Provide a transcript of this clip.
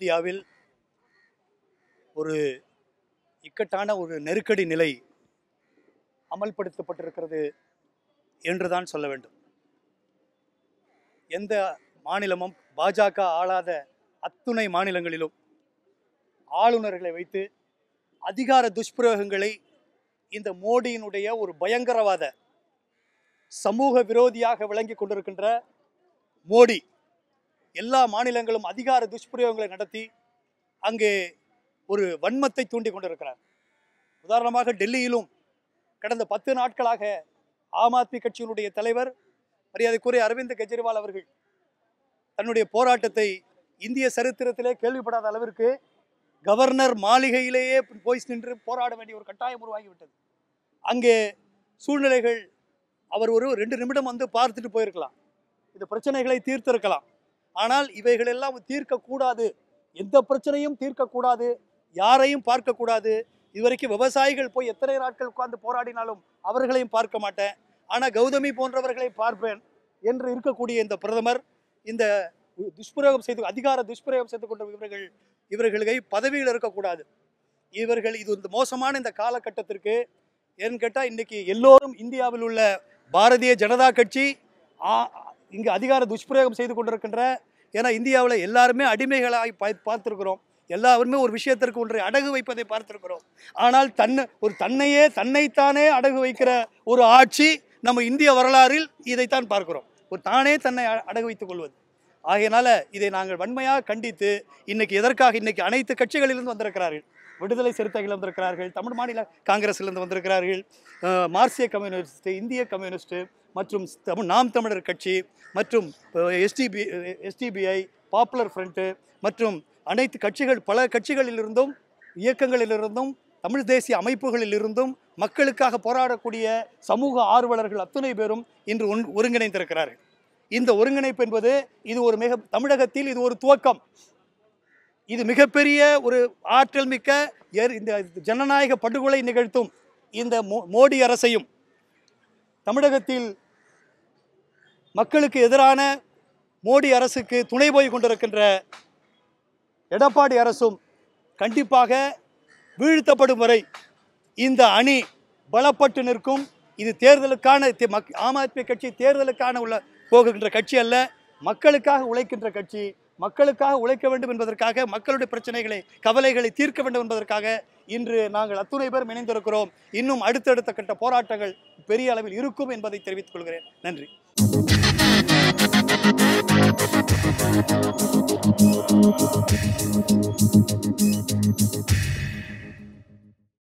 இந்தியாவில் ஒரு இக்கட்டான ஒரு நெருக்கடி நிலை அமல்படுத்தப்பட்டிருக்கிறது என்றுதான் சொல்ல வேண்டும். எந்த மாநிலமும் பாஜக ஆளாத அத்துணை மாநிலங்களிலும் ஆளுநர்களை வைத்து அதிகார துஷ்பிரயோகங்களை இந்த மோடியினுடைய ஒரு பயங்கரவாத சமூக விரோதியாக விளங்கி கொண்டிருக்கின்ற மோடி எல்லா மாநிலங்களும் அதிகார துஷ்பிரயோகங்களை நடத்தி அங்கே ஒரு வன்மத்தை தூண்டி கொண்டிருக்கிறார். உதாரணமாக டெல்லியிலும் கடந்த 10 நாட்களாக ஆம் ஆத்மி கட்சியினுடைய தலைவர் மரியாதைக்குரிய அரவிந்த் கெஜ்ரிவால் அவர்கள் தன்னுடைய போராட்டத்தை இந்திய சரித்திரத்திலே கேள்விப்படாத அளவிற்கு கவர்னர் மாளிகையிலேயே போய் நின்று போராட வேண்டிய ஒரு கட்டாயம் உருவாகிவிட்டது. அங்கே சூழ்நிலைகள் அவர் ஒரு 2 நிமிடம் வந்து பார்த்துட்டு போயிருக்கலாம், இந்த பிரச்சனைகளை தீர்த்திருக்கலாம். ஆனால் இவைகளெல்லாம் தீர்க்கக்கூடாது, எந்த பிரச்சனையும் தீர்க்கக்கூடாது, யாரையும் பார்க்கக்கூடாது. இதுவரைக்கும் விவசாயிகள் போய் எத்தனை நாட்கள் உட்கார்ந்து போராடினாலும் அவர்களையும் பார்க்க மாட்டேன், ஆனால் கௌதமி போன்றவர்களை பார்ப்பேன் என்று இருக்கக்கூடிய இந்த பிரதமர் இந்த துஷ்பிரயோகம் செய்து அதிகார துஷ்பிரயோகம் செய்து கொண்ட இவர்களை பதவியில் இருக்கக்கூடாது. இவர்கள் இது இந்த மோசமான இந்த காலகட்டத்திற்கு ஏன்னு கேட்டால் இன்றைக்கி எல்லோரும் இந்தியாவில் உள்ள பாரதிய ஜனதா கட்சி இங்கு அதிகார துஷ்பிரயோகம் செய்து கொண்டிருக்கின்ற, ஏன்னா இந்தியாவில் எல்லாருமே அடிமைகளாக பார்த்துருக்கிறோம், எல்லாருமே ஒரு விஷயத்திற்கு ஒன்றை அடகு வைப்பதை பார்த்திருக்கிறோம். ஆனால் தன்னைத்தானே அடகு வைக்கிற ஒரு ஆட்சி நம்ம இந்திய வரலாறில் இதைத்தான் பார்க்கிறோம், ஒரு தானே தன்னை அடகு வைத்துக் கொள்வது. ஆகையினால இதை நாங்கள் வன்மையாக கண்டித்து இன்னைக்கு அனைத்து கட்சிகளிலிருந்து வந்திருக்கிறார்கள். விடுதலை சிறுத்தைகள் வந்திருக்கிறார்கள், தமிழ் மாநில காங்கிரஸிலிருந்து வந்திருக்கிறார்கள், மார்க்சிய கம்யூனிஸ்ட், இந்திய கம்யூனிஸ்ட் மற்றும் நாம் தமிழர் கட்சி மற்றும் எஸ்டிபிஐ, பாப்புலர் ஃப்ரண்ட் மற்றும் அனைத்து கட்சிகள், பல கட்சிகளிலிருந்தும் இயக்கங்களிலிருந்தும் தமிழ் தேசிய அமைப்புகளிலிருந்தும் மக்களுக்காக போராடக்கூடிய சமூக ஆர்வலர்கள் அத்துணை பேரும் இன்று ஒருங்கிணைந்திருக்கிறார்கள். இந்த ஒருங்கிணைப்பு என்பது இது ஒரு தமிழகத்தில் இது ஒரு துவக்கம். இது மிகப்பெரிய ஒரு ஆற்றல் மிக்க இந்த ஜனநாயக படுகொலை நிகழ்த்தும் இந்த மோடி அரசையும் தமிழகத்தில் மக்களுக்கு எதிரான மோடி அரசுக்கு துணை போய் கொண்டிருக்கின்ற எடப்பாடி அரசும் கண்டிப்பாக வீழ்த்தப்படும் வரை இந்த அணி பலப்பட்டு நிற்கும். இது தேர்தலுக்கான ஆம் ஆத்மி கட்சி தேர்தலுக்கான போகின்ற கட்சி அல்ல, மக்களுக்காக உழைக்கின்ற கட்சி. மக்களுக்காக உழைக்க வேண்டும் என்பதற்காக, மக்களுடைய பிரச்சனைகளை கவலைகளை தீர்க்க வேண்டும் என்பதற்காக இன்று நாங்கள் அத்துணை பேர் இணைந்திருக்கிறோம். இன்னும் அடுத்தடுத்த கட்ட போராட்டங்கள் பெரிய அளவில் இருக்கும் என்பதை தெரிவித்துக் கொள்கிறேன். நன்றி.